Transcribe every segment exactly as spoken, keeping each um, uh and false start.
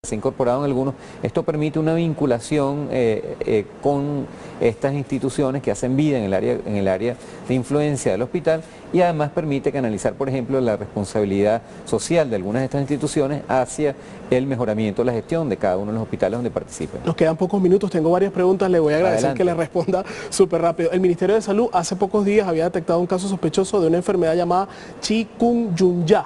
se ha incorporado en algunos. Esto permite una vinculación eh, eh, con estas instituciones que hacen vida en el área, en el área de influencia del hospital, y además permite canalizar, por ejemplo, la responsabilidad social de algunas de estas instituciones hacia el mejoramiento de la gestión de cada uno de los hospitales donde participen. Nos quedan pocos minutos, tengo varias preguntas, le voy a agradecer Adelante. que le responda súper rápido. El Ministerio de Salud hace pocos días había detectado un caso sospechoso de una enfermedad llamada chikungunya.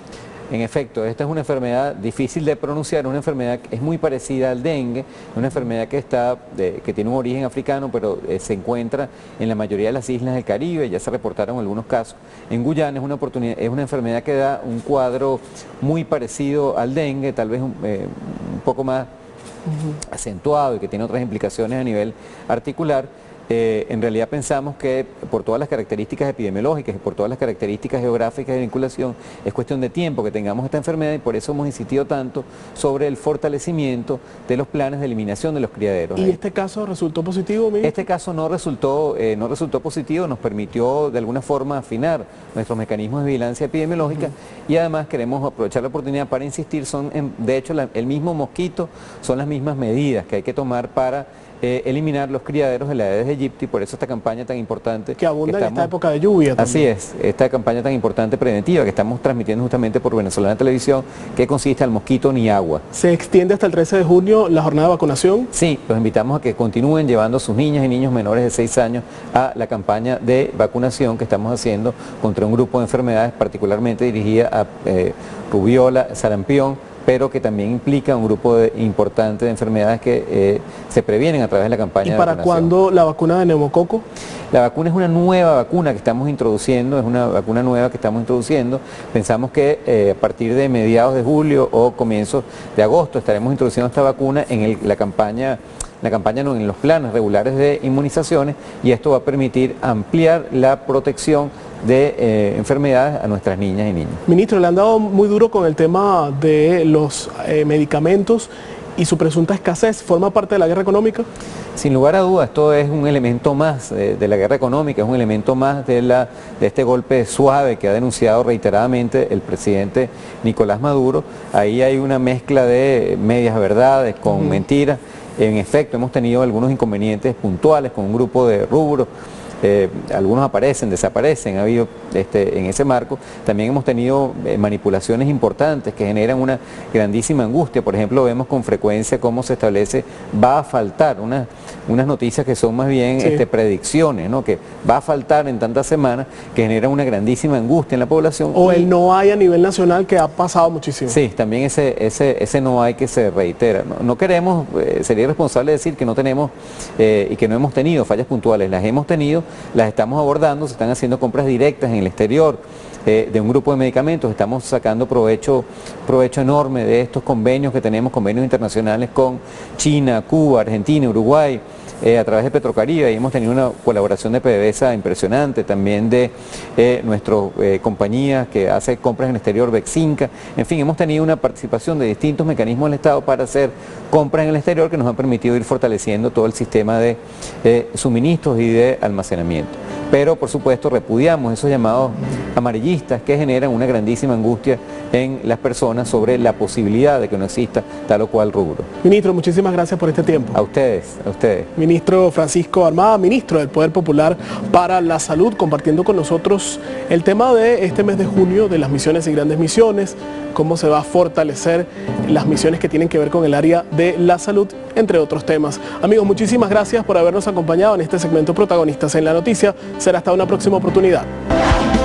En efecto, esta es una enfermedad difícil de pronunciar, una enfermedad que es muy parecida al dengue, una enfermedad que, está, de, que tiene un origen africano, pero eh, se encuentra en la mayoría de las islas del Caribe, ya se reportaron algunos casos. En Guyana es una, oportunidad, es una enfermedad que da un cuadro muy parecido al dengue, tal vez un, eh, un poco más uh-huh. acentuado y que tiene otras implicaciones a nivel articular. Eh, en realidad pensamos que por todas las características epidemiológicas y por todas las características geográficas de vinculación es cuestión de tiempo que tengamos esta enfermedad, y por eso hemos insistido tanto sobre el fortalecimiento de los planes de eliminación de los criaderos. ¿Y ahí. este caso resultó positivo, ministro? Este caso no resultó, eh, no resultó positivo, nos permitió de alguna forma afinar nuestros mecanismos de vigilancia epidemiológica, uh-huh. y además queremos aprovechar la oportunidad para insistir, son en, de hecho la, el mismo mosquito, son las mismas medidas que hay que tomar para Eh, eliminar los criaderos de la Aedes aegypti, y por eso esta campaña tan importante que abunda que estamos, en esta época de lluvia también. Así es, esta campaña tan importante preventiva que estamos transmitiendo justamente por Venezolana Televisión, que consiste al mosquito ni agua. ¿Se extiende hasta el trece de junio la jornada de vacunación? Sí, los invitamos a que continúen llevando a sus niñas y niños menores de seis años a la campaña de vacunación que estamos haciendo contra un grupo de enfermedades particularmente dirigida a eh, rubiola, sarampión, pero que también implica un grupo de, importante de enfermedades que eh, se previenen a través de la campaña de vacunación. ¿Y para cuándo la vacuna de neumococo? La vacuna es una nueva vacuna que estamos introduciendo, es una vacuna nueva que estamos introduciendo. Pensamos que eh, a partir de mediados de julio o comienzos de agosto estaremos introduciendo esta vacuna en el, la campaña, la campaña no, en los planes regulares de inmunizaciones, y esto va a permitir ampliar la protección de eh, enfermedades a nuestras niñas y niños. Ministro, le han dado muy duro con el tema de los eh, medicamentos y su presunta escasez. ¿Forma parte de la guerra económica? Sin lugar a dudas, esto es un elemento más eh, de la guerra económica, es un elemento más de, la, de este golpe suave que ha denunciado reiteradamente el presidente Nicolás Maduro. Ahí hay una mezcla de medias verdades con uh-huh. mentiras. En efecto, hemos tenido algunos inconvenientes puntuales con un grupo de rubros. Eh, algunos aparecen, desaparecen, ha habido este, en ese marco. También hemos tenido eh, manipulaciones importantes que generan una grandísima angustia. Por ejemplo, vemos con frecuencia cómo se establece va a faltar, una, unas noticias que son más bien sí. este, predicciones, ¿no? Que va a faltar en tantas semanas, que generan una grandísima angustia en la población. O y, el no hay a nivel nacional, que ha pasado muchísimo. Sí, también ese, ese, ese no hay que se reitera. No, no queremos, eh, sería irresponsable decir que no tenemos eh, y que no hemos tenido fallas puntuales, las hemos tenido, las estamos abordando, se están haciendo compras directas en el exterior eh, de un grupo de medicamentos, estamos sacando provecho, provecho enorme de estos convenios que tenemos, convenios internacionales con China, Cuba, Argentina, Uruguay, eh, a través de Petrocaribe, y hemos tenido una colaboración de PDVSA impresionante, también de eh, nuestras eh, compañías que hace compras en el exterior, Vexinca, en fin, hemos tenido una participación de distintos mecanismos del Estado para hacer compras en el exterior que nos han permitido ir fortaleciendo todo el sistema de eh, suministros y de almacenamiento. Pero, por supuesto, repudiamos esos llamados amarillistas que generan una grandísima angustia en las personas sobre la posibilidad de que no exista tal o cual rubro. Ministro, muchísimas gracias por este tiempo. A ustedes, a ustedes. Ministro Francisco Armada, ministro del Poder Popular para la Salud, compartiendo con nosotros el tema de este mes de junio de las misiones y grandes misiones, cómo se va a fortalecer las misiones que tienen que ver con el área de la salud, entre otros temas. Amigos, muchísimas gracias por habernos acompañado en este segmento Protagonistas en la Noticia. Será hasta una próxima oportunidad.